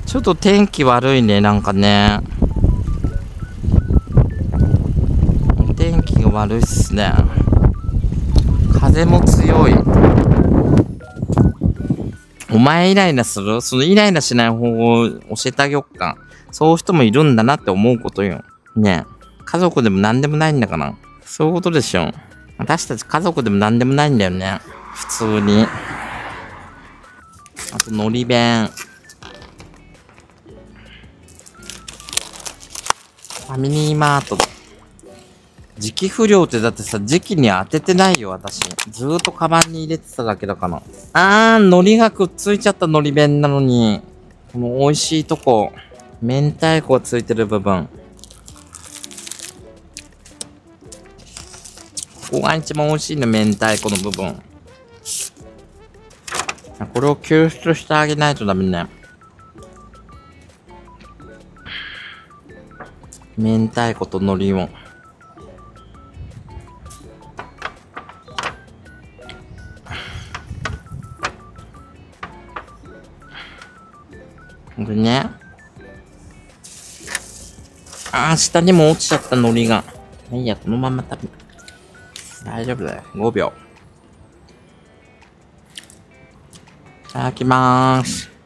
ちょっと天気悪いね、なんかね。天気が悪いっすね。風も強い。お前イライラする？そのイライラしない方法を教えてあげよっか。そういう人もいるんだなって思うことよ。ねえ。家族でも何でもないんだから。そういうことでしょ。私たち家族でも何でもないんだよね。普通に。あと、のり弁。ファミリーマート。時期不良ってだってさ、時期に当ててないよ、私。ずーっとカバンに入れてただけだから。海苔がくっついちゃった海苔弁なのに、この美味しいとこ、明太子がついてる部分。ここが一番美味しいね、明太子の部分。これを救出してあげないとダメね。明太子と海苔を。これね。下にも落ちちゃった海苔が。いいや、このまま食べ。大丈夫だよ。5秒。いただきまーす。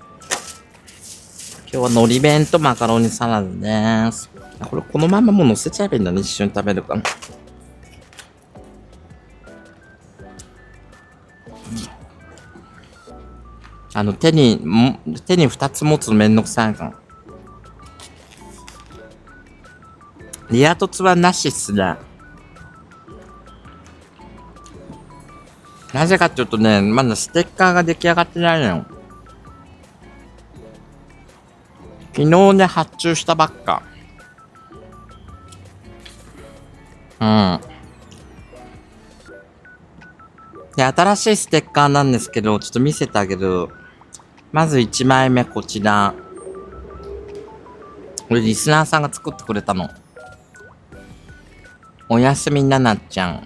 今日は海苔弁とマカロニサラダです。これこのままもう乗せちゃえばいいんだね。一緒に食べるから。手に2つ持つのめんどくさいから。リア凸はなしっすね。なぜかっていうとね、まだステッカーが出来上がってないのよ。昨日ね、発注したばっか。うん。で、新しいステッカーなんですけど、ちょっと見せてあげる。まず1枚目こちら。これリスナーさんが作ってくれたの。おやすみななちゃん。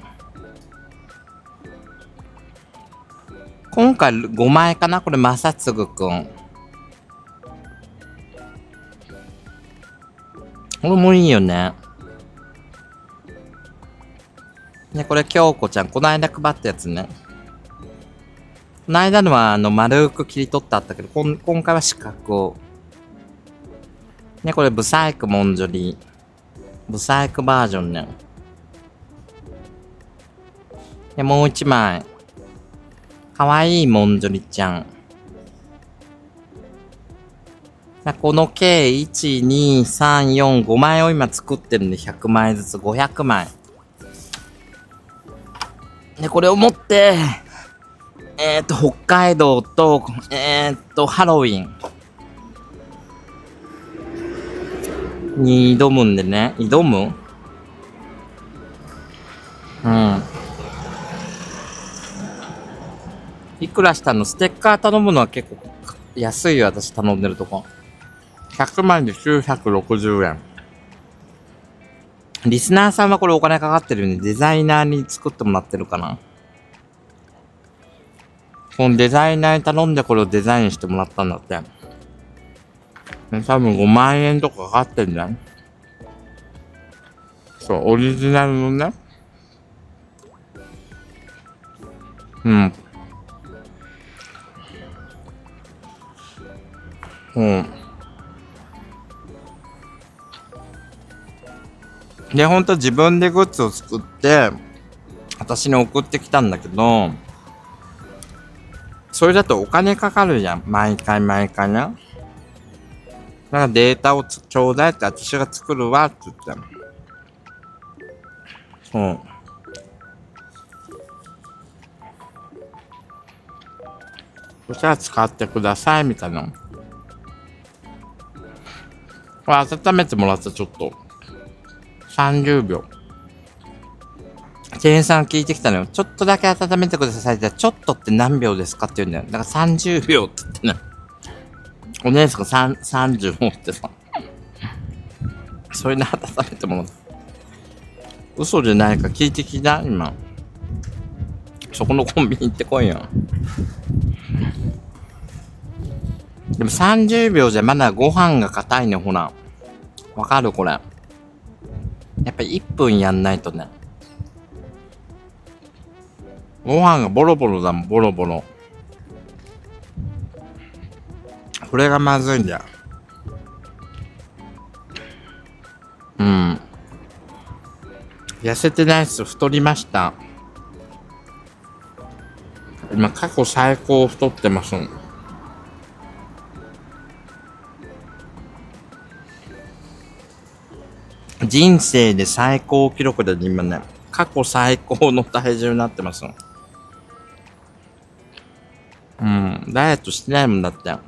今回5枚かなこれまさつぐくん。これもいいよね。ね、これ京子ちゃん。この間配ったやつね。この間のは丸く切り取ってあったけど、今回は四角を。ね、これブサイクモンジョリ。ブサイクバージョンね。で、もう一枚。かわいいモンジョリちゃん。この計1、2、3、4、5枚を今作ってるんで、100枚ずつ500枚。で、これを持って、北海道と、ハロウィンに挑むんでね。挑む？うん。いくらしたの？ステッカー頼むのは結構安いよ、私頼んでるとこ。100枚で960円。リスナーさんはこれお金かかってるんで、デザイナーに作ってもらってるかな。このデザイナーに頼んでこれをデザインしてもらったんだって。多分5万円とかかかってんじゃん。そう、オリジナルのね。うん。うん。で、ほんと自分でグッズを作って、私に送ってきたんだけど、それだとお金かかるじゃん。毎回ね。だからデータをちょうだいって私が作るわって言って。そう。そしたら使ってくださいみたいな。これ温めてもらったちょっと。30秒。店員さん聞いてきたのよ。ちょっとだけ温めてくださいって。ちょっとって何秒ですかって言うんだよ。だから30秒って言ってね。お姉さんが30持ってさ。それで温めてもらった。嘘じゃないか聞いてきた今。そこのコンビニ行ってこいよ。 でも30秒じゃまだご飯が硬いね、ほら。わかるこれ。やっぱり1分やんないとね。ご飯がボロボロだもん、ボロボロ。これがまずいんだよ。うん。痩せてないっす。太りました。今過去最高太ってます。人生で最高記録で今ね、過去最高の体重になってます。うん、ダイエットしてないもんだって。だ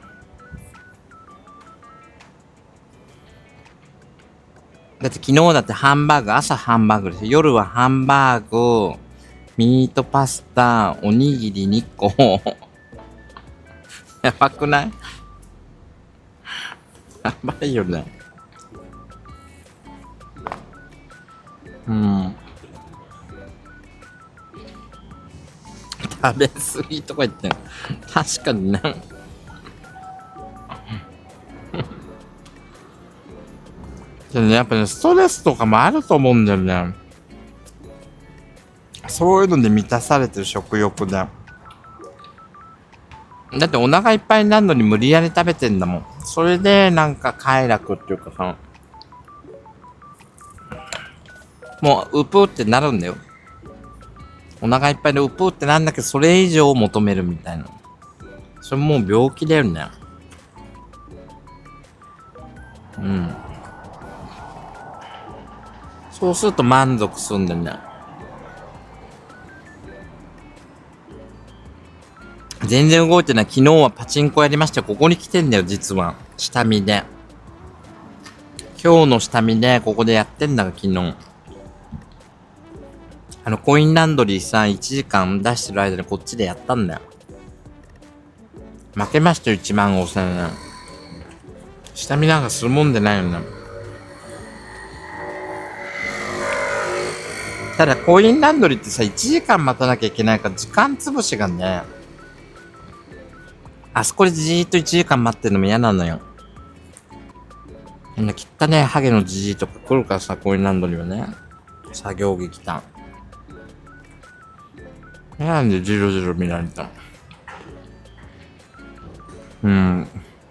って昨日だってハンバーグ、朝ハンバーグです。夜はハンバーグ、ミートパスタ、おにぎり2個。やばくない？やばいよね。うん。食べ過ぎとか言ってん。確かにね。でもね、やっぱね、ストレスとかもあると思うんだよね。そういうので満たされてる食欲で。だってお腹いっぱいになるのに無理やり食べてんだもん。それでなんか快楽っていうかさ、もううぷーってなるんだよ。お腹いっぱいでうぷーってなんだけど、それ以上を求めるみたいな。それもう病気だよね。うん。そうすると満足するんだよね。全然動いてない。昨日はパチンコやりました。ここに来てんだよ、実は。下見で。今日の下見で、ここでやってんだが、昨日。コインランドリーさ、1時間出してる間にこっちでやったんだよ。負けましたよ、15,000円。下見なんかするもんでないよね。ただ、コインランドリーってさ、1時間待たなきゃいけないから、時間潰しがね、あそこでじーっと1時間待ってるのも嫌なのよ。みんな汚ね、ハゲのじじいとか来るからさ、コインランドリーはね。作業着来た。なんでジロジロ見られた。うん。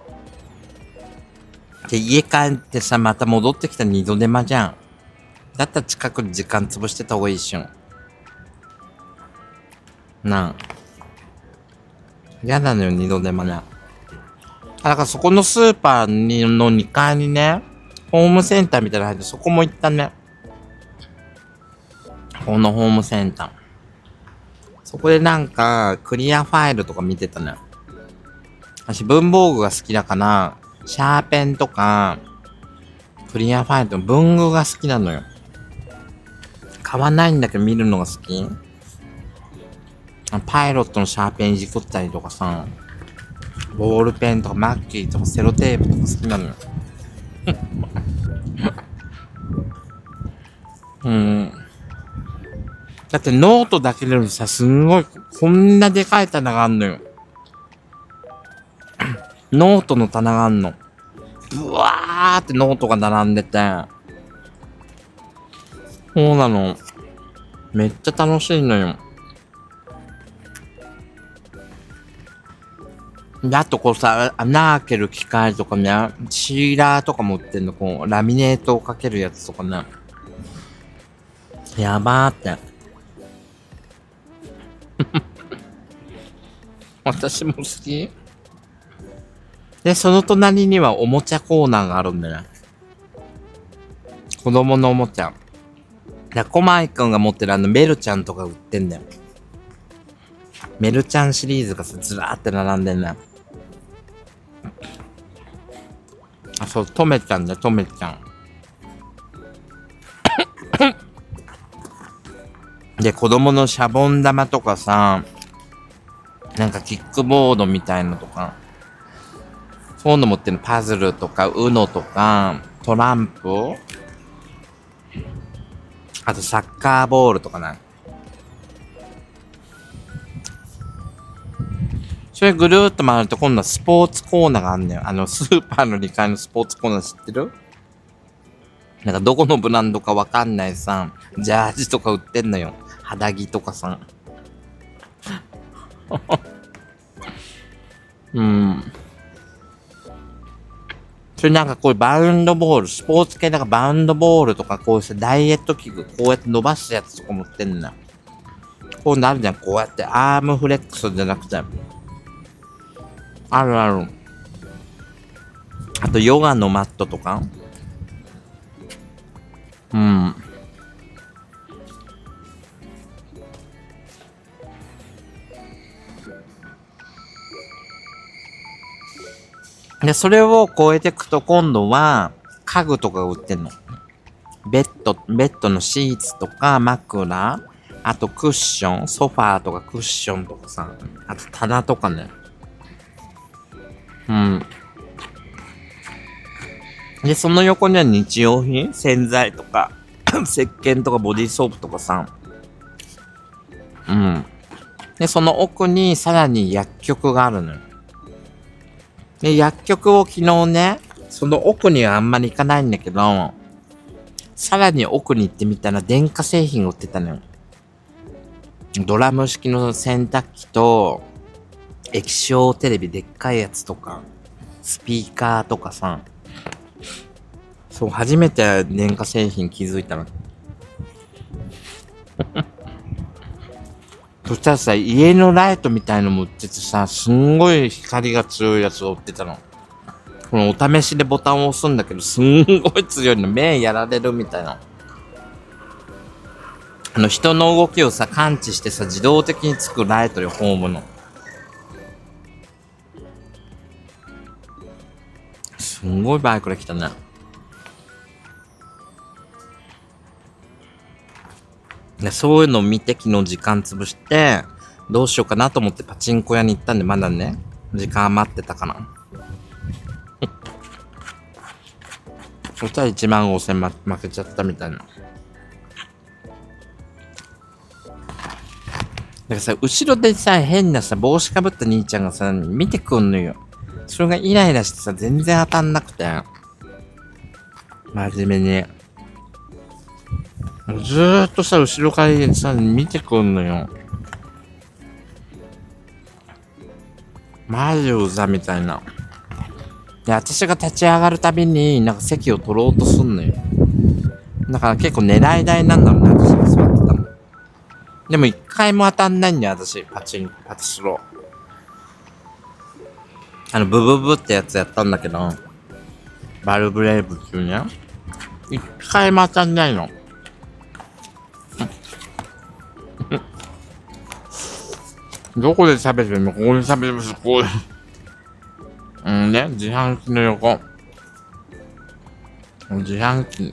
で、家帰ってさ、また戻ってきた二度手間じゃん。だったら近くで時間潰してた方がいいっしょ。なあ。嫌なのよ、二度手間ね。だからそこのスーパーの2階にね、ホームセンターみたいなの入って、そこも行ったね。このホームセンター。そこでなんか、クリアファイルとか見てたね。私、文房具が好きだから、シャーペンとか、クリアファイルとか文具が好きなのよ。買わないんだけど見るのが好き。パイロットのシャーペンいじくったりとかさ、ボールペンとかマッキーとかセロテープとか好きなのよ。だってノートだけでもさ、すんごい、こんなでかい棚があんのよ。ノートの棚があんの。ブワーってノートが並んでて。そうなの。めっちゃ楽しいのよ。で、あとこうさ、穴開ける機械とかね、シーラーとかも売ってんの、こう、ラミネートをかけるやつとかね。やばーって。私も好き。で、その隣にはおもちゃコーナーがあるんだよね。子供のおもちゃ。コマイくんが持ってるメルちゃんとか売ってんだよ。メルちゃんシリーズがさ、ずらーって並んでんね。あ、そう、トメちゃんだ、トメちゃん。で、子供のシャボン玉とかさ、なんかキックボードみたいのとか、そういうの持ってるパズルとか、ウノとか、トランプ、あとサッカーボールとかな。 それぐるーっと回ると今度はスポーツコーナーがあんねん。スーパーの2階のスポーツコーナー知ってる？なんかどこのブランドかわかんないさ、ジャージとか売ってんのよ。肌着とかさ。うん。それなんかこういうバウンドボール、スポーツ系なんかバウンドボールとかこういうダイエット器具、こうやって伸ばすやつとか持ってんの。こうなるじゃん、こうやってアームフレックスじゃなくて。あるある。あとヨガのマットとか。うん。で、それを超えていくと今度は家具とか売ってんの。ベッドのシーツとか枕、あとクッション、ソファーとかクッションとかさ、あと棚とかね。うん。で、その横には日用品、洗剤とか、石鹸とかボディーソープとかさ。うん。で、その奥にさらに薬局があるのよ。で、薬局を昨日ね、その奥にはあんまり行かないんだけど、さらに奥に行ってみたら電化製品売ってたのよ。ドラム式の洗濯機と、液晶テレビでっかいやつとか、スピーカーとかさ、そう、初めて電化製品気づいたの。そしたらさ、家のライトみたいのも売っててさ、すんごい光が強いやつを売ってたの。このお試しでボタンを押すんだけど、すんごい強いの。目やられるみたいな。人の動きをさ、感知してさ、自動的につくライトよ、ホームの。すんごいバイクで来たね。で、そういうのを見て昨日時間潰して、どうしようかなと思ってパチンコ屋に行ったんで、まだね、時間余ってたかな。そしたら15,000負けちゃったみたいな。だからさ、後ろでさ、変なさ、帽子かぶった兄ちゃんがさ、見てくんのよ。それがイライラしてさ、全然当たんなくて。真面目に。もうずーっとさ、後ろからさ、見てくんのよ。マジうざみたいな。で、私が立ち上がるたびに、なんか席を取ろうとすんのよ。だから結構狙い台なんだろうな、私が座ってたの。でも一回も当たんないんだよ、私。パチスロー。ブブブってやつやったんだけど、バルブレイブっていうね。一回も当たんないの。どこで食べてるの？ここで食べてます。こう。うんね、自販機の横。自販機。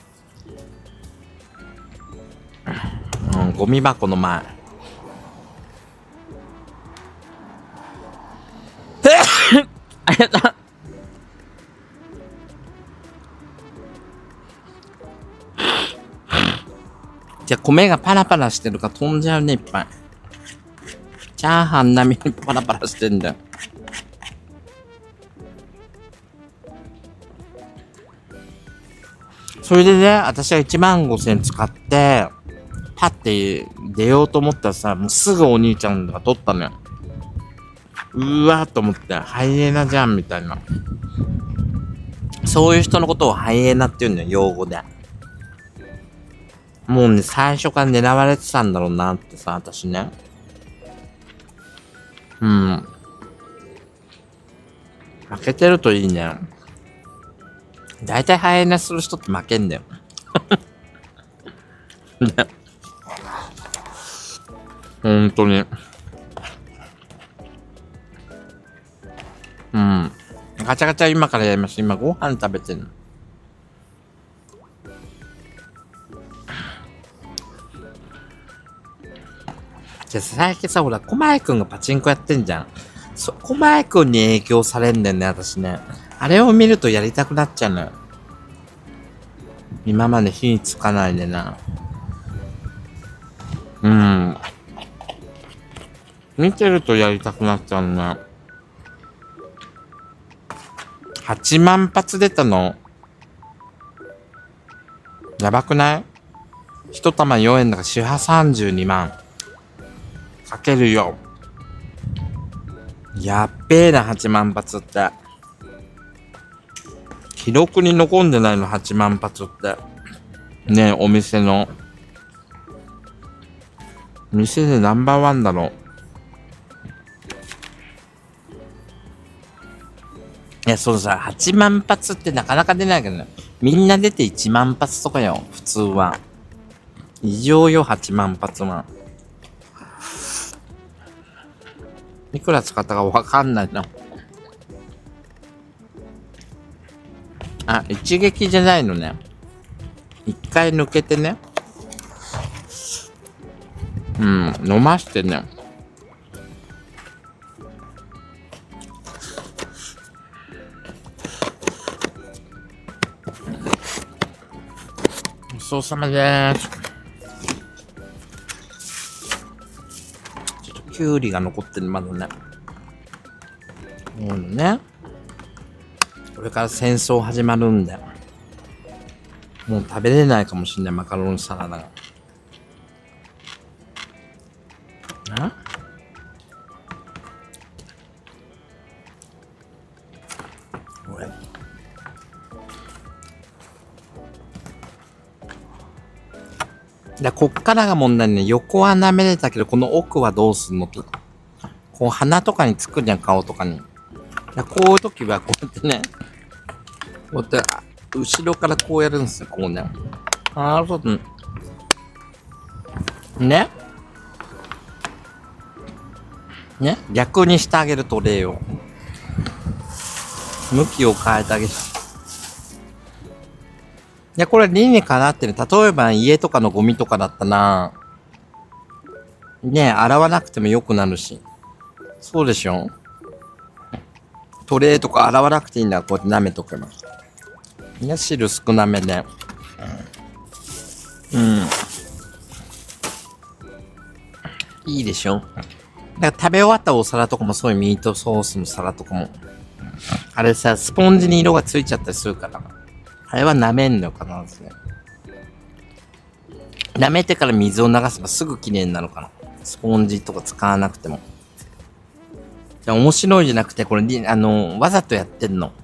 うん、ゴミ箱の前。あやった。じゃあ米がパラパラしてるから飛んじゃうね、いっぱい。チャーハン並みにパラパラしてんだよ。それでね、私は15,000使って、パッて出ようと思ったらさ、もうすぐお兄ちゃんが取ったのよ。うわーと思って、ハイエナじゃんみたいな。そういう人のことをハイエナって言うんだよ、用語で。もうね、最初から狙われてたんだろうなってさ、私ね。うん。負けてるといいね。だいたいハイエナする人って負けんだよ。ね。ほんとに。うん。ガチャガチャ今からやります。今ご飯食べてるの。じゃあ最近さ、ほら、小井くんがパチンコやってんじゃん。小井くんに影響されんだよね、私ね。あれを見るとやりたくなっちゃうのよ。今まで火につかないでな。うん。 見てるとやりたくなっちゃうね。8万発出たの。やばくない？一玉4円だから4波32万。かけるよ。やっべえな、8万発って。記録に残んでないの、8万発って。ねえ、お店の。店でナンバーワンだろう。いや、そうさ、8万発ってなかなか出ないけどね。みんな出て1万発とかよ、普通は。異常よ、8万発は。いくら使ったかわかんないな。あ、一撃じゃないのね。一回抜けてね。うん、飲ましてね。ごちそうさまでーす。ちょっとキュウリが残ってる、まだね。もうね。これから戦争始まるんだよ。もう食べれないかもしれない、マカロニサラダが。な？これ。こっからが問題ね。横は舐めれたけど、この奥はどうすんのと。こう鼻とかにつくじゃん、顔とかに。こういう時はこうやってね。こうやって、後ろからこうやるんですよ、こうね。ああ、そう、ね。ね。逆にしてあげると例を。向きを変えてあげる。いや、これ理にかなってる。例えば家とかのゴミとかだったら、ね、洗わなくても良くなるし。そうでしょ？トレーとか洗わなくていいんだ。こうやって舐めとけば。いや、汁少なめで。うん。いいでしょ？だから食べ終わったお皿とかもそういうミートソースの皿とかも。あれさ、スポンジに色がついちゃったりするから。あれは舐めんのよ、必ずね。舐めてから水を流せばすぐ綺麗になるから。スポンジとか使わなくても。じゃ面白いじゃなくて、これ、わざとやってんの。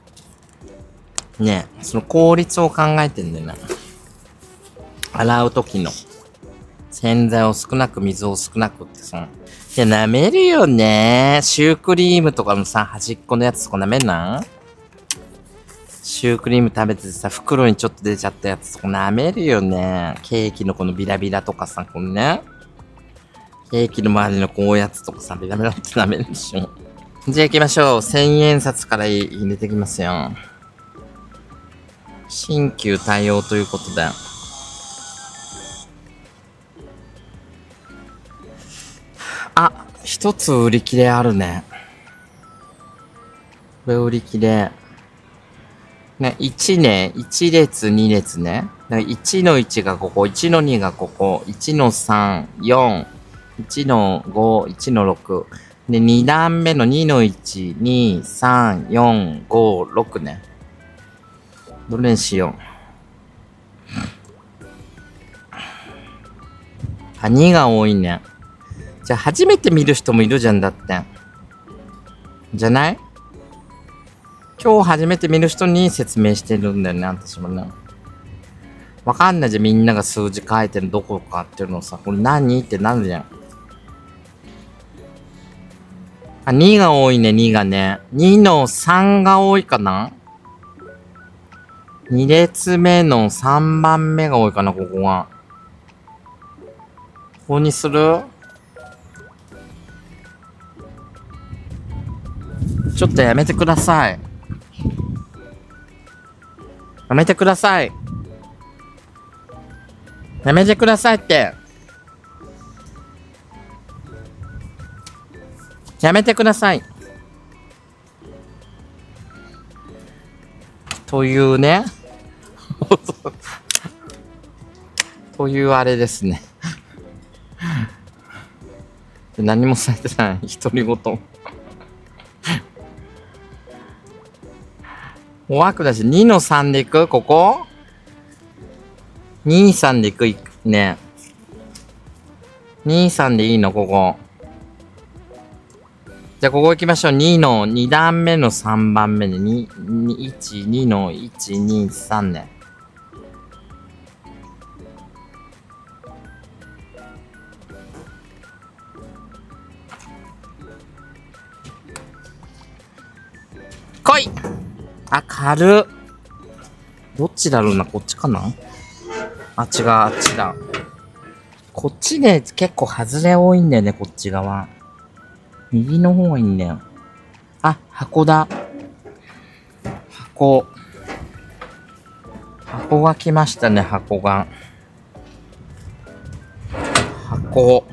ねえ、その効率を考えてんだよな。洗うときの。洗剤を少なく、水を少なくってさ。いや、舐めるよね。シュークリームとかのさ、端っこのやつとか舐めんな？シュークリーム食べてさ、袋にちょっと出ちゃったやつとか舐めるよね。ケーキのこのビラビラとかさ、このね。ケーキの周りのこういうやつとかさ、ビラビラって舐めるでしょ。じゃあ行きましょう。1000円札から入れてきますよ。新旧対応ということで。あ、一つ売り切れあるね。これ売り切れ。ね、1ね、1列2列ね。1の1がここ、1の2がここ、1の3、4、1の5、1の6。で、2段目の2の1、2、3、4、5、6ね。どれにしよう。あ、2が多いね。じゃあ初めて見る人もいるじゃんだって。じゃない？今日初めて見る人に説明してるんだよね、私もね。わかんないじゃん、みんなが数字書いてるどこかっていうのさ、これ何ってなるじゃん。あ、2が多いね、2がね。2の3が多いかな？ 2 列目の3番目が多いかな、ここは。ここにする？ちょっとやめてください。やめてください。やめてくださいって。やめてください。というね。というあれですね。 何もされてない。独り言。お枠だし、2の3でいくここ ?2、3でいくね。2、3でいいのここ。じゃあここ行きましょう。2の2段目の3番目で、1、2の1、2、3ね。来い。あ、軽っ。どっちだろうな、こっちかな。あ、違う、あっちだ。こっちで結構外れ多いんだよね、こっち側。右の方がいいんだよ。あ、箱だ。箱。箱が来ましたね、箱が。箱。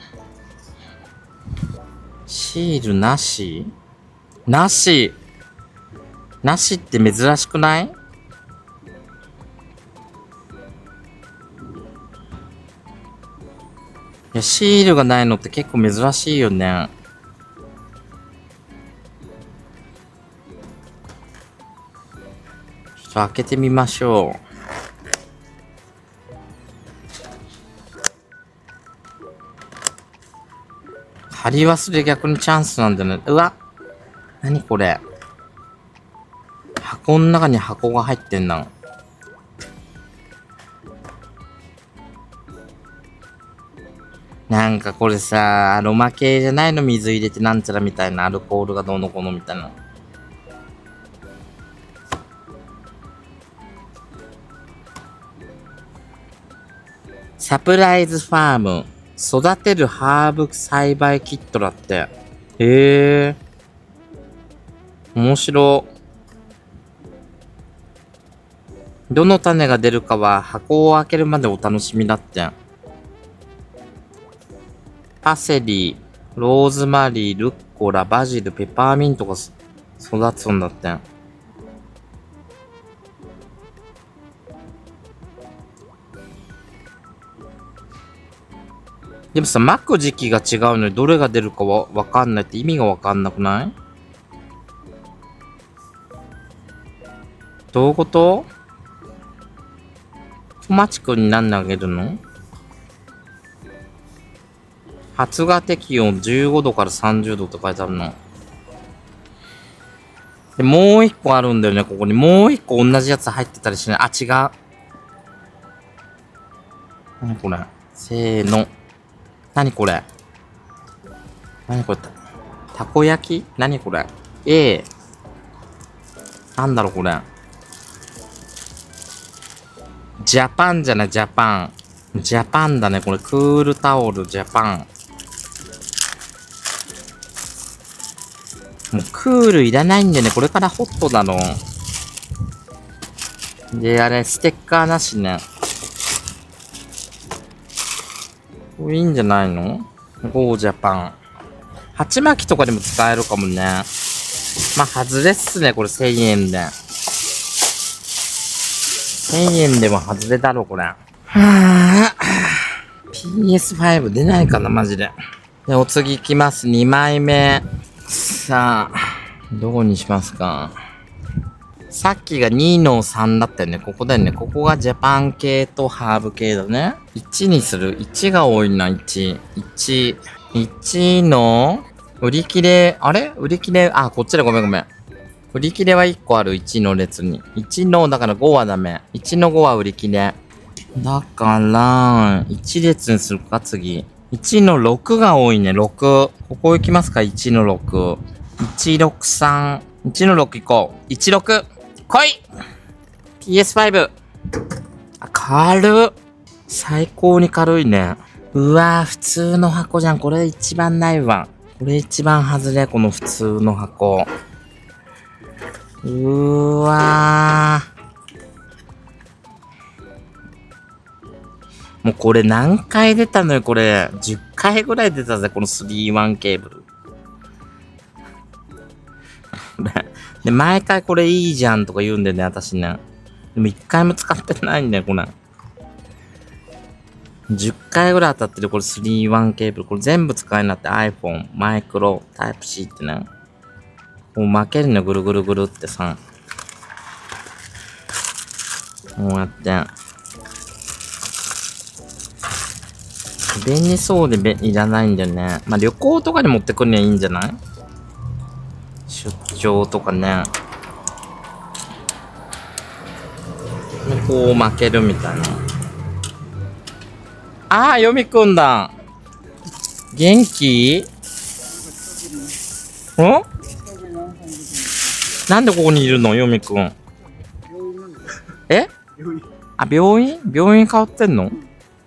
シールなしなし。なしって珍しくない？いや、シールがないのって結構珍しいよね。ちょっと開けてみましょう。貼り忘れ逆にチャンスなんだよね。うわ！何これ。箱の中に箱が入ってんな。なんかこれさ、アロマ系じゃないの？水入れてなんちゃらみたいな。アルコールがどうのこうのみたいな。サプライズファーム。育てるハーブ栽培キットだって。へえ。面白。どの種が出るかは箱を開けるまでお楽しみだって。パセリ、ローズマリー、ルッコラ、バジル、ペパーミントが育つんだって。でもさ、巻く時期が違うのにどれが出るかわかんないって意味がわかんなくない？どういうこと？小町くんに何投げるの？発芽適温15度から30度って書いてあるの。で、もう一個あるんだよね、ここに。もう一個同じやつ入ってたりしない？あ、違う。何これ？せーの。何これ？何これ？たこ焼き？何これ？なんだろうこれ。ジャパンじゃない、ジャパン。ジャパンだね、これ。クールタオル、ジャパン。もうクールいらないんでね、これからホットだろ。で、あれ、ステッカーなしね。これいいんじゃないの？ゴージャパン。鉢巻きとかでも使えるかもね。まあ、外れっすね、これ1000円で。1000円でも外れだろ、これ。はぁ。PS5 出ないかな、マジで。で、お次行きます。2枚目。さあ、どこにしますか。さっきが2の3だったよね。ここだよね。ここがジャパン系とハーブ系だね。1にする。1が多いな、1。1の、売り切れ、あれ売り切れ、あ、こっちだ、ごめんごめん。売り切れは1個ある、1の列に。1の、だから5はダメ。1の5は売り切れ。だから、1列にするか、次。1の6が多いね、6。ここ行きますか、1の6。163。1の6行こう。16。来い !PS5。あ、軽っ。最高に軽いね。うわぁ、普通の箱じゃん。これ一番ないわ。これ一番外れ、この普通の箱。わぁ。もうこれ何回出たのよ、これ。10回ぐらい出たぜ、この 3-1 ケーブル。で、毎回これいいじゃんとか言うんだよね、私ね。でも一回も使ってないんだよ、これ。 10回ぐらい当たってる。これ 3-1 ケーブル。これ全部使えるなって iPhone、マイクロ、タイプ C ってね。こう負けるのぐるぐるぐるってさ。こうやって。便利そうでいらないんだよね。まあ、旅行とかに持ってくるにはいいんじゃない？出張とかね。こう負けるみたいな。ああ、よみくんだ。元気？なんでここにいるのよみくん。え？あ、病院通ってんの？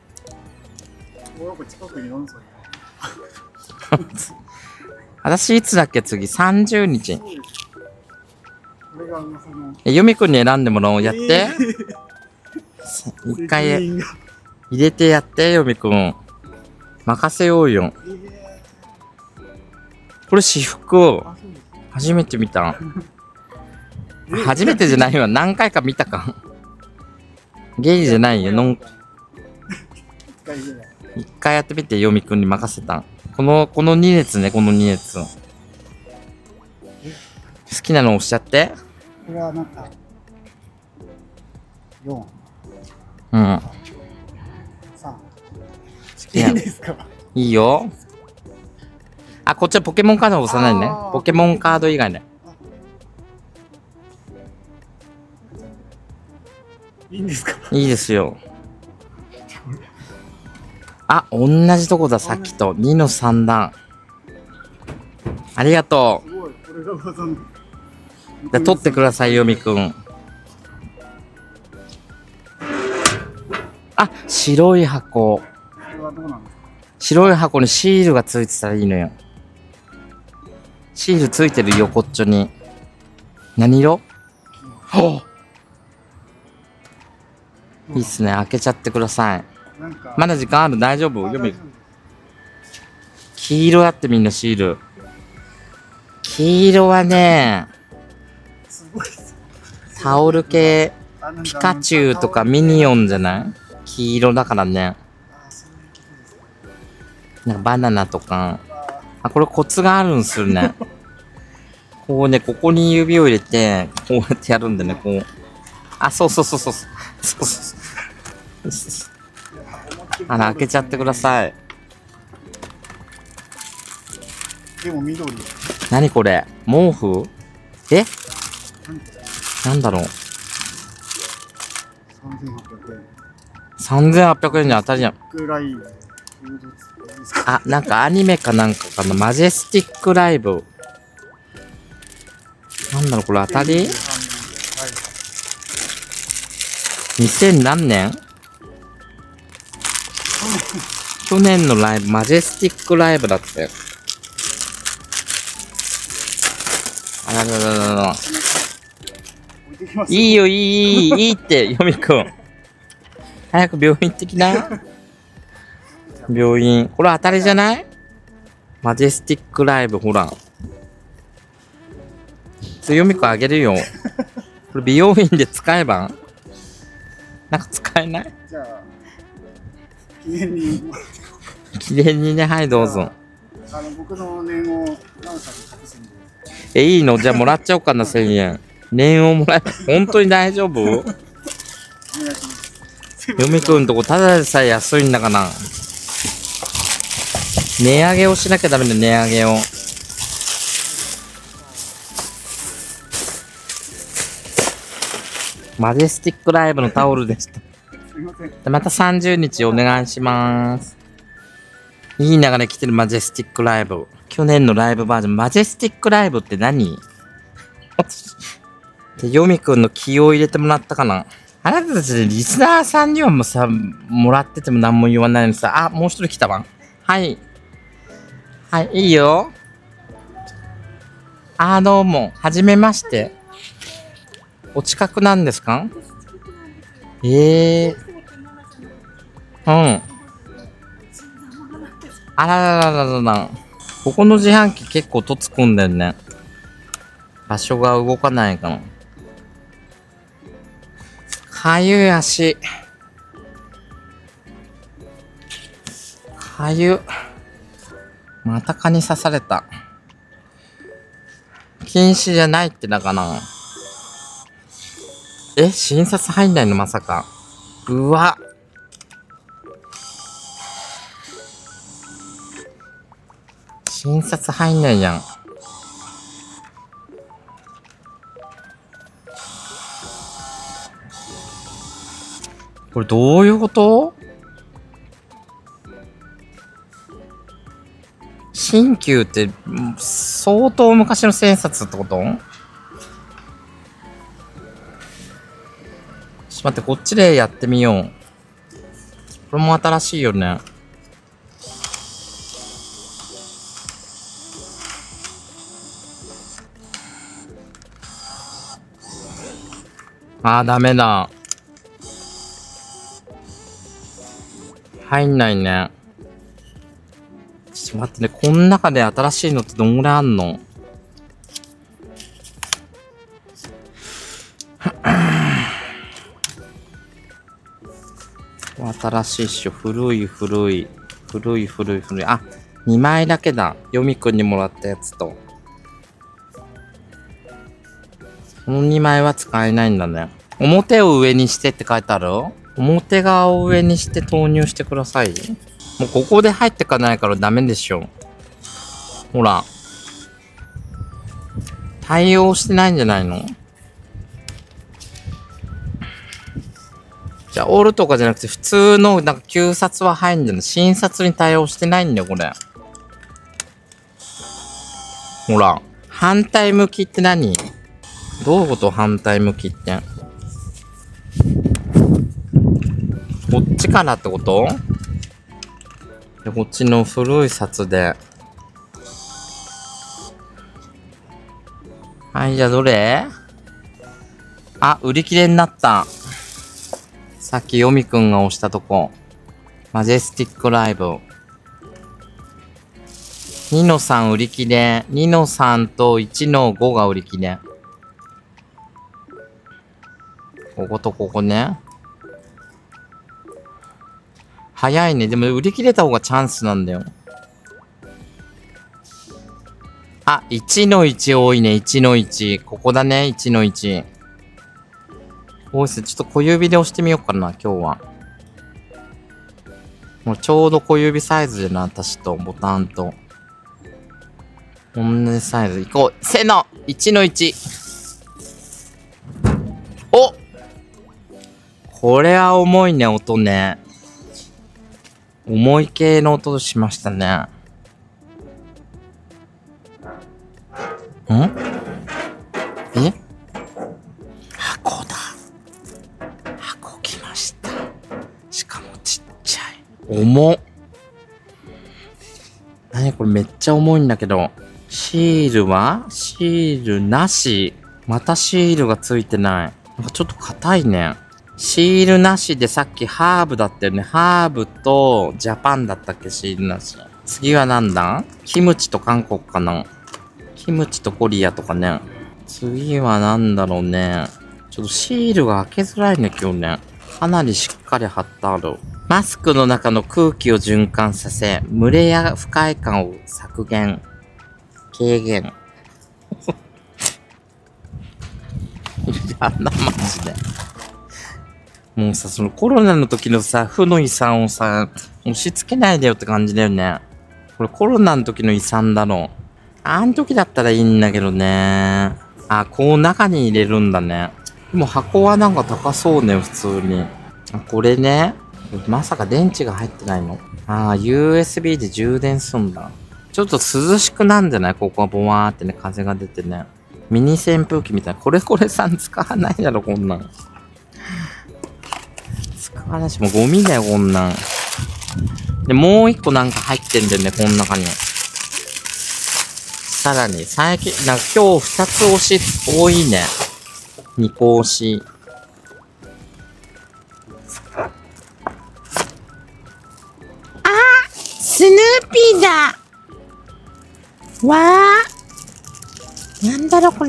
私いつだっけ次30日。よみくんに選んでもらおう。やって。一回入れてやってよみくん。任せようよ。これ私服。初めて見た。初めてじゃないわ。何回か見たか。ゲイじゃないよ。一回やってみて、よみくんに任せた。この2列ね、この2列。好きなの押しちゃって。 これはなんか、4。 うん。 3。いいですか？ いいよ。あ、こっちはポケモンカード押さないね。ポケモンカード以外ね。 いいんですか？ いいですよ。あ、同じとこだ、さっきと。2の3段。ありがとう。 すごい、これが技の。 じゃ取ってください、よみくん。あ、白い箱。 これはどうなんですか？ 白い箱にシールがついてたらいいのよ。シールついてるよ、こっちょに。何色？ほう。いいっすね、開けちゃってください。まだ時間ある？大丈夫？よみ。黄色やってみんなシール。黄色はね、タオル系、ピカチュウとかミニオンじゃない？黄色だからね。なんかバナナとか。あ、これコツがあるんすよね。こうね、ここに指を入れて、こうやってやるんでね、こう。あ、そうそうそうそう。そうそうそう。あら、開けちゃってください。 でも緑。 何これ？毛布？え？なんだろう。3800円で当たりじゃん。あ、なんかアニメかなんかかな。マジェスティックライブ。なんだろう、これ当たり？ 2000 何年？去年のライブ、マジェスティックライブだって。あららららら。いいよ、いいって、よみくん。早く病院行ってきな。病院。これ当たりじゃない？マジェスティックライブ、ほら。よみくんあげるよ。これ美容院で使えば？なんか使えない？ じゃあ、記念に。 記念にね、はい、どうぞ。 僕の念を直さんに隠すんで。 いいの？じゃあもらっちゃおうかな、1000円。念をもらえ、本当に大丈夫？よみくんとこただでさえ安いんだかな。値上げをしなきゃダメだ、値上げを。マジェスティックライブのタオルでした。また30日お願いします。いい流れ来てるマジェスティックライブ。去年のライブバージョン。マジェスティックライブって何？で、ヨミくんの気を入れてもらったかな。あなたたちでリスナーさんにはもうさ、もらってても何も言わないのにさ、あ、もう一人来たわ。はい。はい、いいよ。どうも。はじめまして。お近くなんですか？うん。あららららら。ここの自販機結構とつくんだよね。場所が動かないかな。かゆい足。 かゆ。また蚊に刺された。禁止じゃないってだかな。診察入んないのまさか。うわ。診察入んないじゃん。これどういうこと？鍼灸って相当昔の診察ってこと？ちょっと待って、こっちでやってみよう。これも新しいよね。ダメだ。入んないね。ちょっと待ってね、この中で新しいのってどんぐらいあんの？新しいっしょ。古い。あ、2枚だけだ。ヨミくんにもらったやつと。この2枚は使えないんだね。表を上にしてって書いてある？表側を上にして投入してください。もうここで入ってかないからダメでしょ。ほら。対応してないんじゃないの？じゃあ、オールとかじゃなくて普通のなんか旧札は入んじゃない？新札に対応してないんだよ、これ。ほら。反対向きって何？どういうこと？反対向きって。こっちからってこと？で、こっちの古い札で。はい、じゃあどれ？売り切れになった。さっきヨミくんが押したとこ。マジェスティックライブ。2の3売り切れ。2の3と1の5が売り切れ。こことここね。早いね。でも売り切れた方がチャンスなんだよ。1の1多いね。1の1。ここだね。1の1。多いっす。ちょっと小指で押してみようかな、今日は。もうちょうど小指サイズでな、私とボタンと。同じサイズ。いこう。せーの !1 の1。お！これは重いね、音ね。重い系の音しましたね。箱だ。箱来ました。しかもちっちゃい。重っ。何これめっちゃ重いんだけど。シールなし。またシールがついてない。なんかちょっと硬いね。シールなしでさっきハーブだったよね。ハーブとジャパンだったっけ？シールなし。次はなんだ？キムチと韓国かな？キムチとコリアとかね。次はなんだろうね。ちょっとシールが開けづらいね、今日ね。かなりしっかり貼ってある。マスクの中の空気を循環させ、蒸れや不快感を軽減。やだ、マジで。もうさ、そのコロナの時のさ、負の遺産をさ、押し付けないでよって感じだよね。これコロナの時の遺産だろ。あん時だったらいいんだけどね。こう中に入れるんだね。でも箱はなんか高そうね、普通に。これね。まさか電池が入ってないの？USB で充電すんだ。ちょっと涼しくなんじゃない？ここはボワーってね、風が出てね。ミニ扇風機みたいな。これさん使わないだろ、こんなん。使わないし、もうゴミだよ、こんなん。で、もう一個なんか入ってんだよね、この中に。さらに、最近、なんか今日2つ押し、多いね。2個押し。スヌーピーだ！わー！なんだろこれ。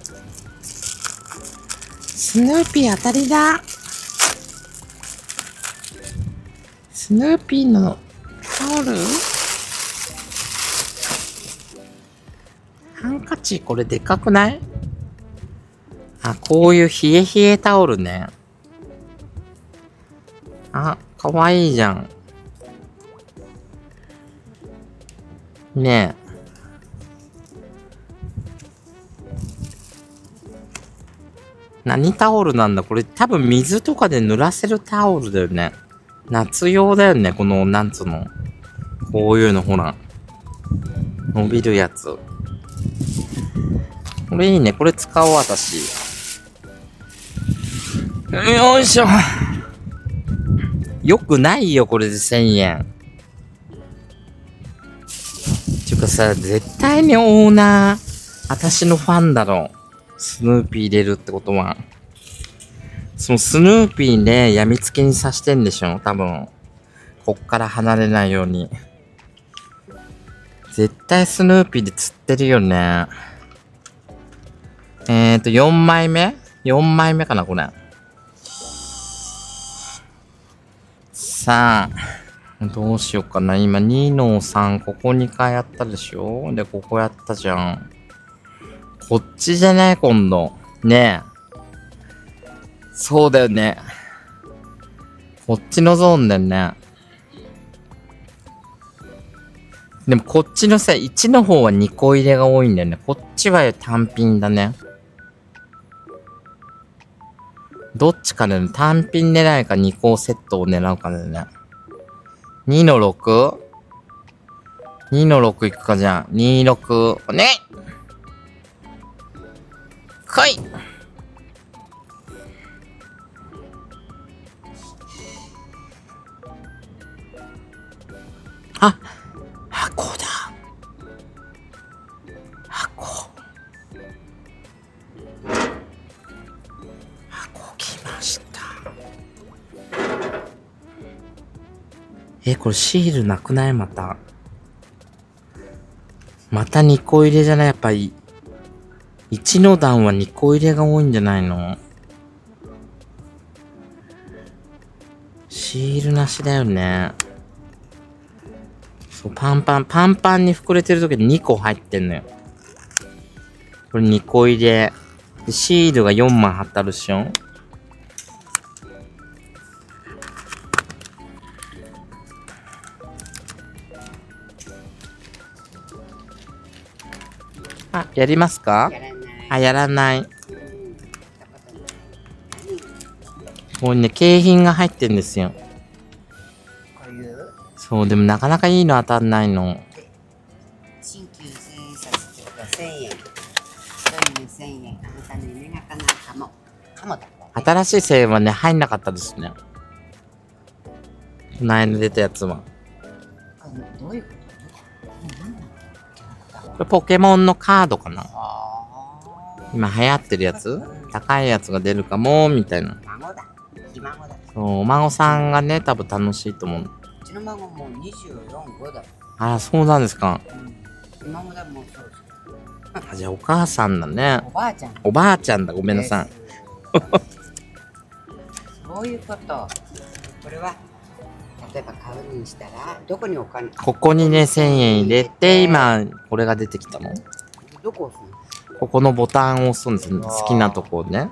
スヌーピー当たりだ。スヌーピーのタオル？ハンカチこれでかくない？あ、こういう冷え冷えタオルね。あ、かわいいじゃん。ねえ。何タオルなんだこれ？多分水とかで濡らせるタオルだよね。夏用だよね。この、なんつうの。こういうのほら。伸びるやつ。これいいね。これ使おう、私。よいしょ。よくないよ、これで1000円。ていうかさ、絶対にオーナー、私のファンだろ。スヌーピー入れるってことは。そのスヌーピーで病みつきにさしてんでしょ多分。こっから離れないように。絶対スヌーピーで釣ってるよね。4枚目 ?4 枚目かなこれ。さあ、どうしようかな。今、2の3、ここ2回やったでしょで、ここやったじゃん。こっちじゃない今度。ねえ。そうだよね。こっちのゾーンだよね。でもこっちのさ、1の方は2個入れが多いんだよね。こっちは単品だね。どっちかだよね。単品狙いか2個セットを狙うかだよね。2の 6?2 の6いくかじゃん。2、6。ね来いあ、箱だ。箱来ました。これシールなくないまた。また2個入れじゃないやっぱり。1の段は2個入れが多いんじゃないの？シールなしだよね。そう、パンパンに膨れてる時に2個入ってんのよ。これ2個入れ。でシールが4枚貼ってあるっしょ？あ、やりますか？やらない。こうね、景品が入ってんですよ。そう、でもなかなかいいの当たんないの。 新旧千円札ってことは1000円。1人に1000円。あなたの夢が叶うかも。かもだ、ね。 新しい1000円はね、入んなかったですね。この間出たやつは。 どういうこと？ これポケモンのカードかな？今流行ってるやつ？高いやつが出るかも、みたいな。 孫だ。ひ孫だ。 そう、お孫さんがね、多分楽しいと思う。 うちの孫も24、5だ。 あ、そうなんですか。 ひ孫だもん、そうあ、じゃあお母さんだね。 おばあちゃん。 おばあちゃんだ、ごめんなさい。 そういうこと。これは、例えば買うにしたら、どこにお金？ ここにね、1000円入れて、今、これが出てきたの。 どこ押すの？ ここのボタンを押すんですよ。好きなとこね。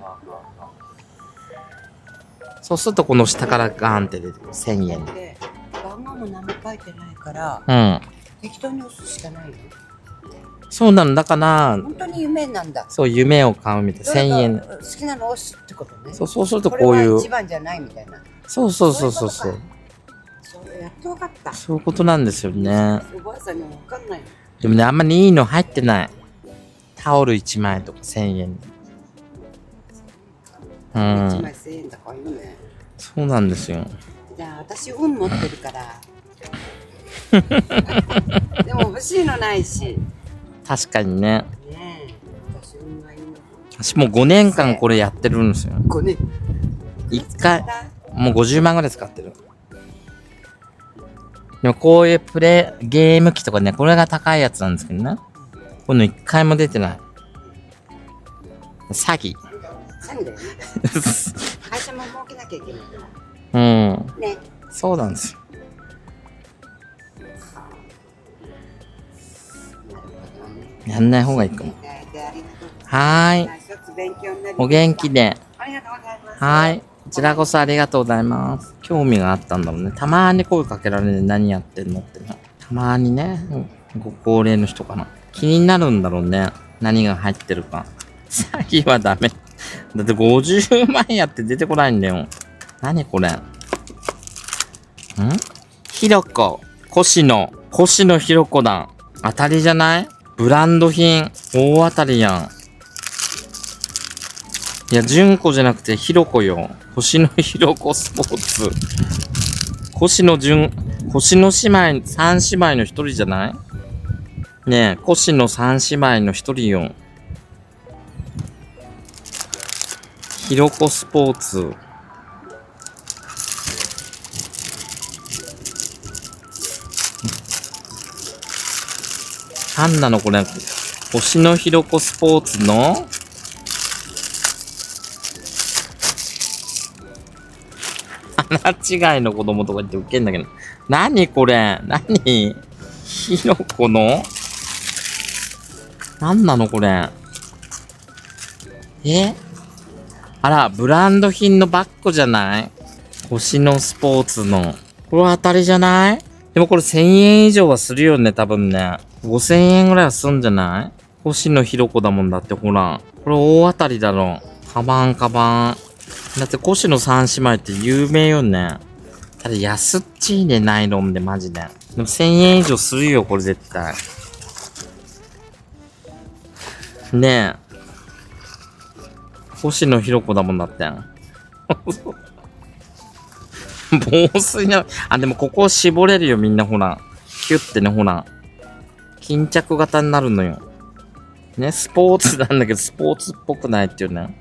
そうすると、この下からガーンって出てくる。1000円。 で、番号も名前書いてないから、 うん。 適当に押すしかないの。 そうなの。だから、 本当に夢なんだ。 そう、夢を買うみたいな。1000円。 好きなの押すってことね。 そうするとこういう。 これは一番じゃないみたいな。 そう。 そうやっと分かった。 そういうことなんですよね。 おばあさんにも分かんない。 でもね、あんまりいいの入ってない。タオル1枚とか1000円。うん。 1枚1000円高いよね。 そうなんですよ。 じゃあ私運持ってるから。でも欲しいのないし。 確かにね。 ねえ、私運がいいの。 私もう5年間これやってるんですよ。 5年。 1回、もう50万ぐらい使ってる。でもこういうゲーム機とかね、これが高いやつなんですけどね。この1回も出てない。詐欺。 詐欺だよね。会社も儲けなきゃいけないから。 うん。 ね。 そうなんですよ。 やんない方がいいかも。 でありがとうはーい。 一つ勉強になりました。 お元気で。 ありがとうございます。 はーい。こちらこそありがとうございます。興味があったんだろうね。たまーに声かけられる何やってんのってね。たまーにね、ご高齢の人かな。気になるんだろうね。何が入ってるか。詐欺はダメ。だって50万やって出てこないんだよ。何これ。ひろこ。越野ひろこだ。当たりじゃない？ブランド品。大当たりやん。いや、純子じゃなくてひろこよ。星野ひろこスポーツ。星野姉妹、三姉妹の一人じゃない？ねえ、星野三姉妹の一人よ。ひろこスポーツ。なんなのこれ。星野ひろこスポーツの花違いの子供とか言ってウケんだけど。何これ？何？ひろこのなんなのこれ。あら、ブランド品のバッグじゃない？星野スポーツの。これ当たりじゃない？でもこれ1000円以上はするよね、多分ね。5000円ぐらいはすんじゃない？星野ひろこだもんだって、ほら。これ大当たりだろ。カバン。だって星野三姉妹って有名よね。ただ安っちいね、ナイロンでマジで。でも1000円以上するよ、これ絶対。ねえ。星野ひろこだもんだって。防水な、でもここを絞れるよ、みんなほら。キュッてね、ほら。巾着型になるのよ。ね、スポーツなんだけど、スポーツっぽくないっていうね。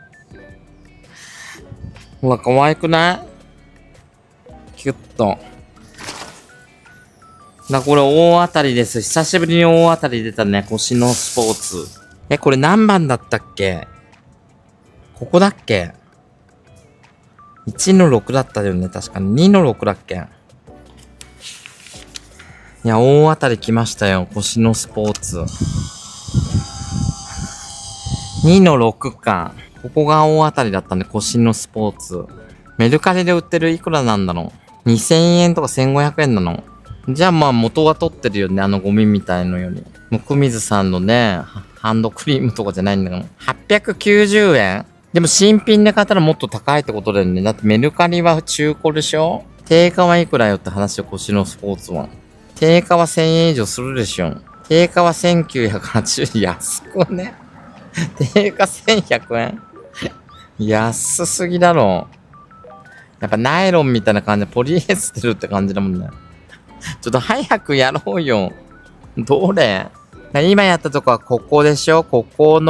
ほら、可愛くない？キュッと。これ大当たりです。久しぶりに大当たり出たね。星野スポーツ。これ何番だったっけ？ここだっけ？ 1 の6だったよね。確かに。2の6だっけ？いや、大当たり来ましたよ。星野スポーツ。2の6か。ここが大当たりだったんで、星野スポーツ。メルカリで売ってるいくらなんだろう？ 2000 円とか1500円なの？じゃあまあ元は取ってるよね。ゴミみたいのより。むくみずさんのね、ハンドクリームとかじゃないんだけど。890円？でも新品で買ったらもっと高いってことだよね。だってメルカリは中古でしょ？定価はいくらよって話よ、星野スポーツは。定価は1000円以上するでしょ。定価は1980円。安くね。定価1100円安すぎだろ。やっぱナイロンみたいな感じでポリエステルって感じだもんね。ちょっと早くやろうよ。どれ？今やったとこはここでしょ？ここ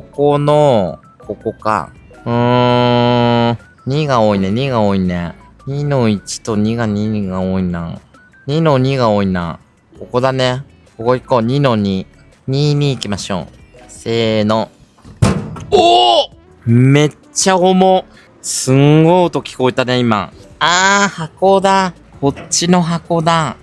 か。2が多いね。2の1と2が2が多いな。2の2が多いな。ここだね。ここ行こう。2の2。2に行きましょう。せーの。おお！めっちゃ重。すんごい音聞こえたね、今。箱だ。こっちの箱だ。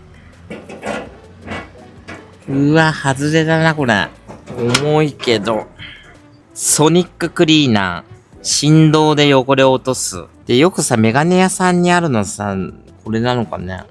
うわ、外れだな、これ。重いけど。ソニッククリーナー。振動で汚れを落とす。で、よくさ、メガネ屋さんにあるのさ、これなのかね。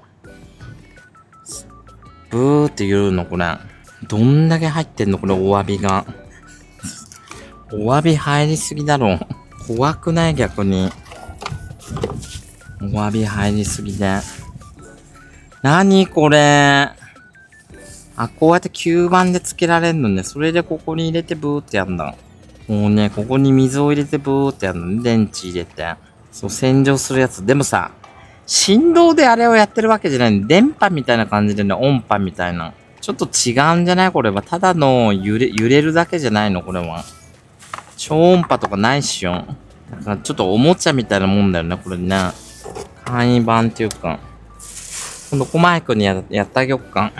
ブーって言うの、これ。どんだけ入ってんのこれ、お詫びが。お詫び入りすぎだろ。怖くない逆に。お詫び入りすぎで。なにこれ。こうやって吸盤で付けられんのね。それでここに入れてブーってやんだ。もうね、ここに水を入れてブーってやるのね。電池入れて。そう、洗浄するやつ。でもさ、振動であれをやってるわけじゃない。電波みたいな感じでね、音波みたいな。ちょっと違うんじゃないこれは。ただの揺れるだけじゃないのこれは。超音波とかないっしょ。だからちょっとおもちゃみたいなもんだよね、これね。簡易版っていうか。今度コマイクにやってあげよっか。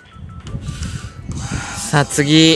さあ次。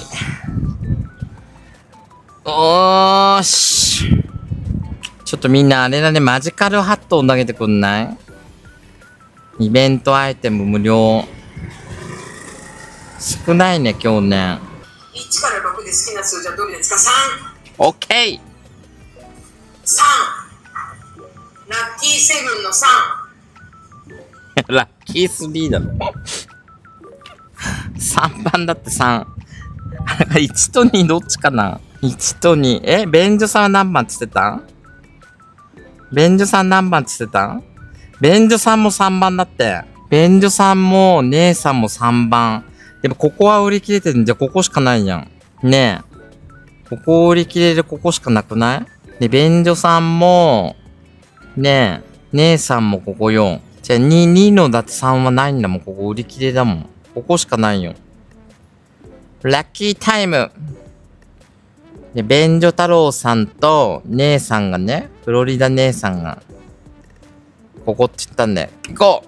おーし。ちょっとみんなあれだね、マジカルハットを投げてくんない？イベントアイテム無料。少ないね、今日ね。 1から6で好きな数字はどれですか？ 3。 オッケー。 3。ラッキーセブンの3。 ラッキー3だろ。3番だって3。1と2どっちかな？ 1 と2。便所さんは何番って言ってた？便所さん何番って言ってた？便所さんも3番だって。便所さんも姉さんも3番。でもここは売り切れてるんじゃここしかないじゃん。ねえ。ここを売り切れるここしかなくない？で、便所さんも、ねえ、姉さんもここ4。じゃあ2のだって3はないんだもん。ここ売り切れだもん。ここしかないよ。ラッキータイム。で、便所太郎さんと姉さんがね、フロリダ姉さんが、ここって言ったんで、行こう。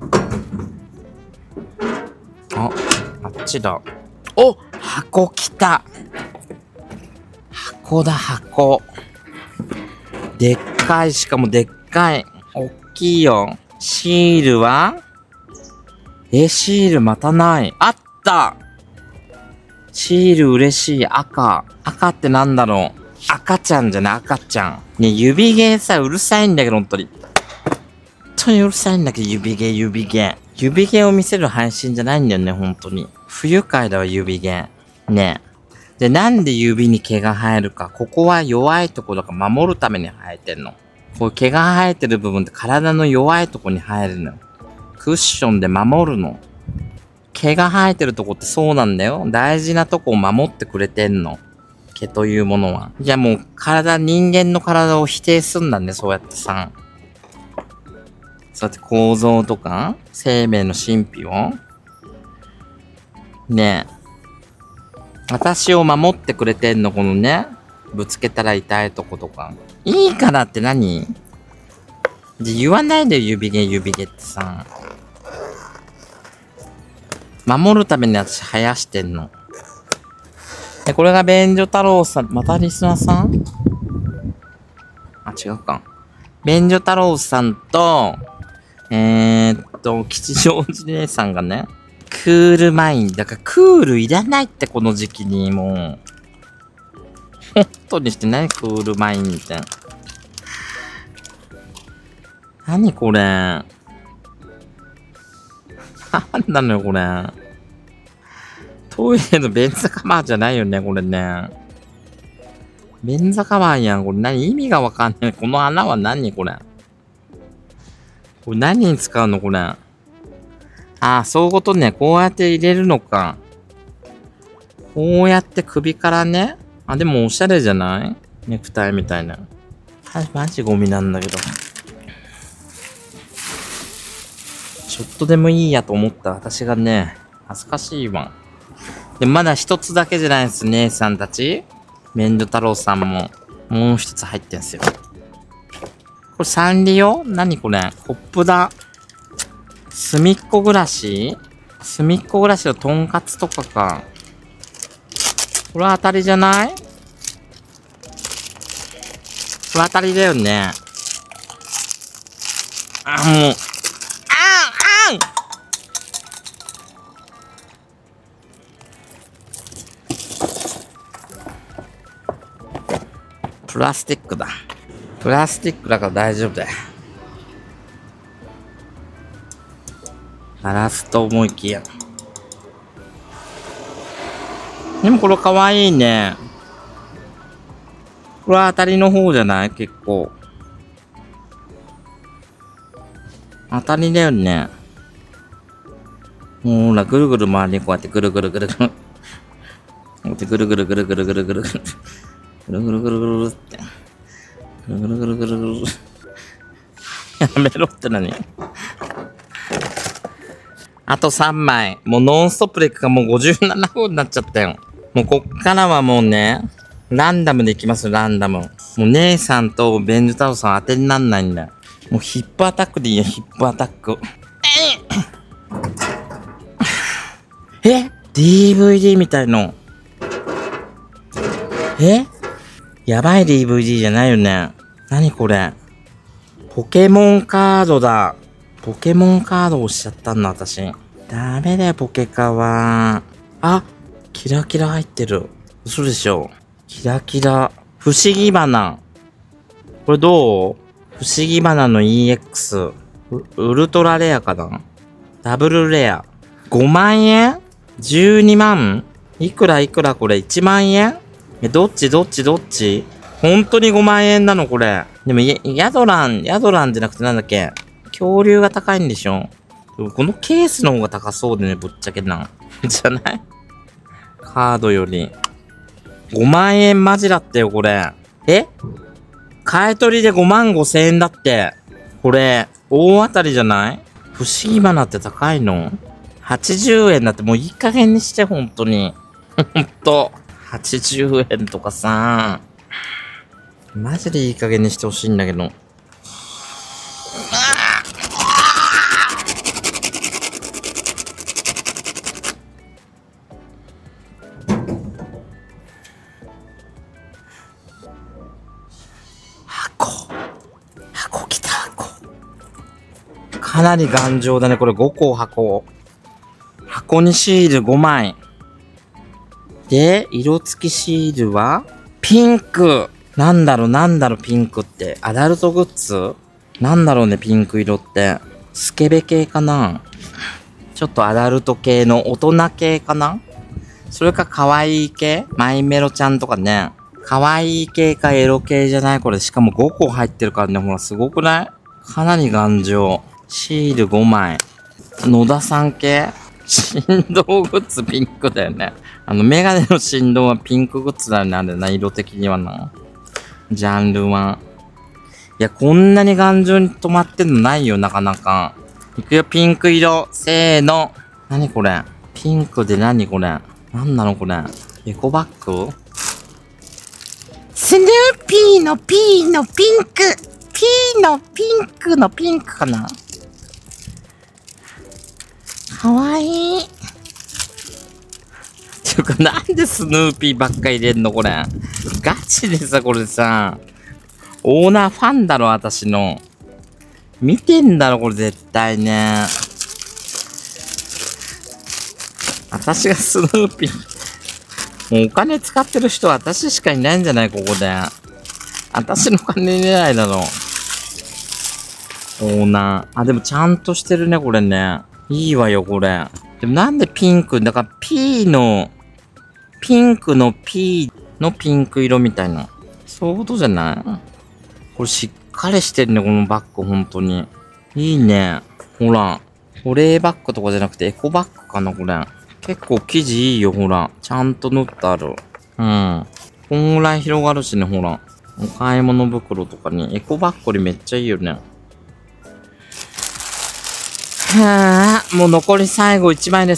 あっちだ。お、箱来た。箱だ、箱。でっかい、しかもでっかい。おっきいよ。シールは？シールまたない。あった！シール嬉しい。赤。赤ってなんだろう。赤ちゃんじゃない、赤ちゃん。ね、指毛さ、うるさいんだけど、ほんとに。本当にうるさいんだけど、指毛。指毛を見せる配信じゃないんだよね、ほんとに。不愉快だわ、指毛。ね。で、なんで指に毛が生えるか。ここは弱いところが守るために生えてんの。こう毛が生えてる部分って体の弱いところに生えるの。クッションで守るの。毛が生えてるとこってそうなんだよ。大事なとこを守ってくれてんの。毛というものは。じゃあもう人間の体を否定すんだね、そうやってさ。そうやって構造とか、生命の神秘を。ねえ。私を守ってくれてんの、このね。ぶつけたら痛いとことか。いいからって何？言わないでよ、指毛ってさ。守るために私生やしてんの。で、これが便所太郎さん、またリスナーさん？あ、違うか。便所太郎さんと、吉祥寺姉さんがね、クールマイン。だからクールいらないってこの時期にもう。本当にしてないクールマインって。何これ。なんなのよこれ。トイレの便座カバーじゃないよねこれね。便座カバーやん。これ何意味がわかんない。この穴は何これ。これ何に使うのこれ。ああ、そういうことね。こうやって入れるのか。こうやって首からね。あ、でもおしゃれじゃない？ネクタイみたいな。マジゴミなんだけど。ちょっとでもいいやと思った私がね、恥ずかしいわ。で、まだ一つだけじゃないです、姉さんたち。便所太郎さんも、もう一つ入ってんすよ。これサンリオ？何これ？コップだ。すみっこ暮らし？すみっこ暮らしのとんかつとかか。これ当たりじゃない？これ当たりだよね。あ、もう。プラスチックだ。プラスチックだから大丈夫だよ。ガラスと思いきや。でもこれかわいいね。これは当たりの方じゃない？結構。当たりだよね。ほら、ぐるぐる回りにこうやってぐるぐるぐるぐる。こうやってぐるぐるぐるぐるぐるぐるぐる。ぐるぐるぐるぐるって。ぐるぐるぐるぐるぐる。やめろって何？あと3枚。もうノンストップでいくかもう57分になっちゃったよ。もうこっからはもうね、ランダムでいきます、ランダム。もう姉さんとベンジュ太郎さん当てになんないんだよ。もうヒップアタックでいいよ、ヒップアタック。DVD みたいの。やばい DVD じゃないよね。何これ。ポケモンカードだ。ポケモンカード押しちゃったんだ、私。ダメだよ、ポケカは。あ、 キラキラ入ってる。嘘でしょ。キラキラ。不思議花。これどう？不思議花の EX。ウルトラレアかな？ダブルレア。5万円 ?12 万？いくらこれ ?1 万円？どっち本当に5万円なのこれ。でも、ヤドランじゃなくてなんだっけ？恐竜が高いんでしょ？このケースの方が高そうでね、ぶっちゃけな。じゃない？カードより。5万円マジだったよ、これ。買い取りで5万5千円だって。これ、大当たりじゃない？不思議花って高いの？ 80 円だってもういい加減にして、ほんとに。ほんと。80円とかさ。マジでいい加減にしてほしいんだけど。箱来た、箱。かなり頑丈だね、これ5個箱。箱にシール5枚。で、色付きシールはピンク。なんだろう、ピンクって。アダルトグッズ？なんだろうね、ピンク色って。スケベ系かな？ちょっとアダルト系の大人系かな？それか可愛い系？マイメロちゃんとかね。可愛い系かエロ系じゃないこれ。しかも5個入ってるからね。ほら、すごくない？かなり頑丈。シール5枚。野田さん系？振動グッズピンクだよね。メガネの振動はピンクグッズだよね。あれな、色的にはな。ジャンルは。いや、こんなに頑丈に止まってんのないよ、なかなか。いくよ、ピンク色。せーの。なにこれ？ピンクで何これ？なんなのこれ？エコバッグ？スヌーピーのピーのピンク。ピーのピンクのピンクかな？かわいい。ていうか、なんでスヌーピーばっか入れんのこれ。ガチでさ、これさ、オーナーファンだろ、私の。見てんだろ、これ絶対ね。私がスヌーピー。もうお金使ってる人は私しかいないんじゃないここで。私の金入れないだろ。オーナー。あ、でもちゃんとしてるね、これね。いいわよ、これ。でもなんでピンク？だから P の、ピンクの P のピンク色みたいな。そういうことじゃない？これしっかりしてるね、このバッグ、ほんとに。いいね。ほら。保冷バッグとかじゃなくてエコバッグかな、これ。結構生地いいよ、ほら。ちゃんと縫ってある。うん。こんぐらい広がるしね、ほら。お買い物袋とかに。エコバッグにめっちゃいいよね。はぁ、もう残り最後1枚です。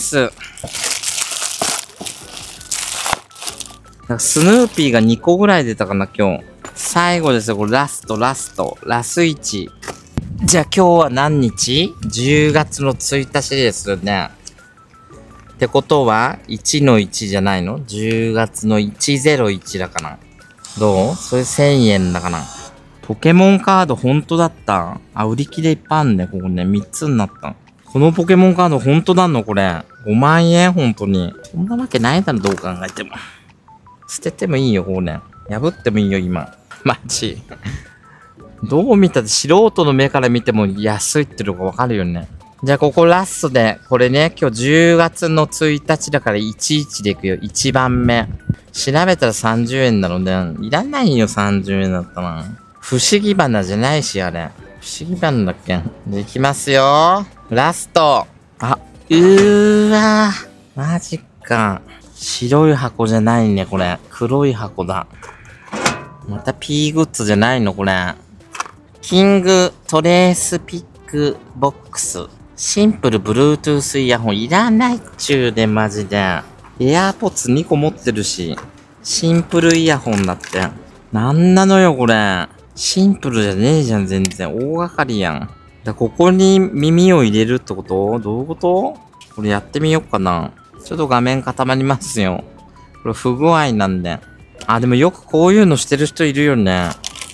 スヌーピーが2個ぐらい出たかな、今日。最後ですよ、これラスト。ラス1。じゃあ今日は何日？ 10 月の1日ですよね。ってことは、1の1じゃないの？ 10 月の101だかな。どう？それ1000円だかな。ポケモンカードほんとだった。あ、売り切れいっぱいあんね。ここね、3つになった。このポケモンカードほんとなんのこれ。5万円ほんとに。そんなわけないだろ、どう考えても。捨ててもいいよ、これ。破ってもいいよ、今。マジ。どう見たって素人の目から見ても安いってのがわかるよね。じゃあここラストで、これね、今日10月の1日だから11でいくよ。1番目。調べたら30円なので、いらないよ、30円だったら。不思議花じゃないし、あれ。不思議花だっけ？できますよ。ラスト。あ、わー。マジか。白い箱じゃないね、これ。黒い箱だ。また P グッズじゃないの、これ。キングトレースピックボックス。シンプル Bluetooth イヤホンいらないっちゅうね、マジで。エアーポッツ2個持ってるし。シンプルイヤホンだって。なんなのよ、これ。シンプルじゃねえじゃん、全然。大掛かりやん。ここに耳を入れるってこと？どういうこと？これやってみようかな。ちょっと画面固まりますよ。これ不具合なんで。あ、でもよくこういうのしてる人いるよね。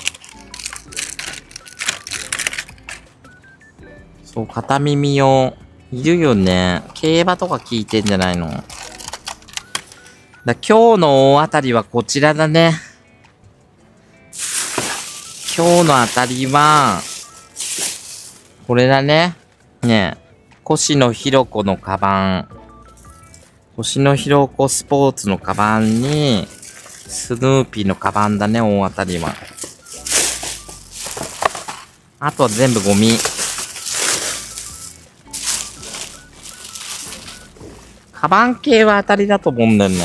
そう、片耳用。いるよね。競馬とか聞いてんじゃないの？ 今日の大当たりはこちらだね。今日の当たりは、これだね。ねえ。越野ひろ子のカバン。越野ひろ子スポーツのカバンに、スヌーピーのカバンだね、大当たりは。あとは全部ゴミ。カバン系は当たりだと思うんだよね。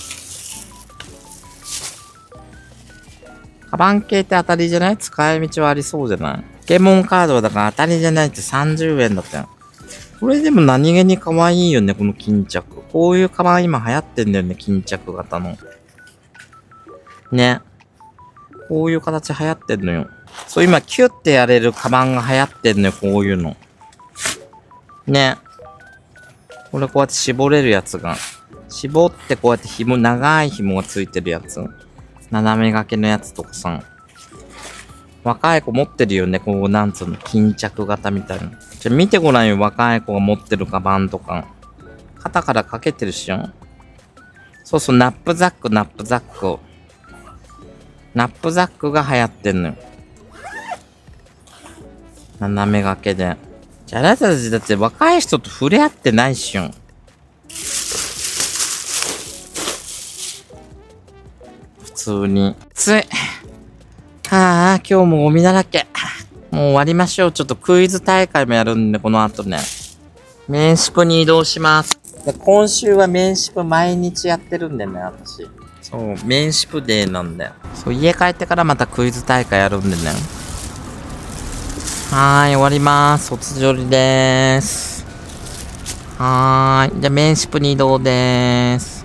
カバン系って当たりじゃない？使い道はありそうじゃない？ポケモンカードだから当たりじゃないって30円だったよ。これでも何気に可愛いよね、この巾着。こういうカバン今流行ってんだよね、巾着型の。ね。こういう形流行ってんのよ。そう、今キュッてやれるカバンが流行ってんのよ、こういうの。ね。これこうやって絞れるやつが。絞ってこうやって紐、長い紐がついてるやつ。斜め掛けのやつとかさ。若い子持ってるよね、こう、なんつうの、巾着型みたいな。じゃ、見てごらんよ、若い子が持ってるカバンとか。肩からかけてるしょ。そうそう、ナップザック。ナップザックが流行ってんのよ。斜め掛けで。じゃあ、あなたたちだって若い人と触れ合ってないっしょ。普通に。つい。はあ、今日もゴミだらけ。もう終わりましょう。ちょっとクイズ大会もやるんで、この後ね。メンシプに移動します。今週はメンシプ毎日やってるんだよね、私。そう、メンシプデーなんだよ。そう、家帰ってからまたクイズ大会やるんでね。はーい、終わりまーす。卒業りでーす。はーい。じゃあ、メンシプに移動でーす。